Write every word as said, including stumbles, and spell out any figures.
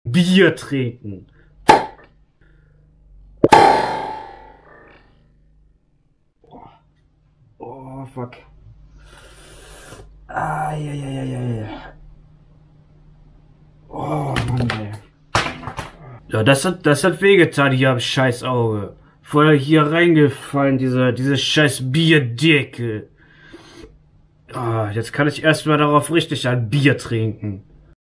Bier trinken. Oh, oh fuck. Ah, ja, ja, ja, ja, ja. Oh, Mann, ey. Ja, das hat, das hat wehgetan hier am scheiß Auge. Voll hier reingefallen, diese, diese scheiß Bierdecke. Ah, jetzt kann ich erstmal darauf richtig ein Bier trinken.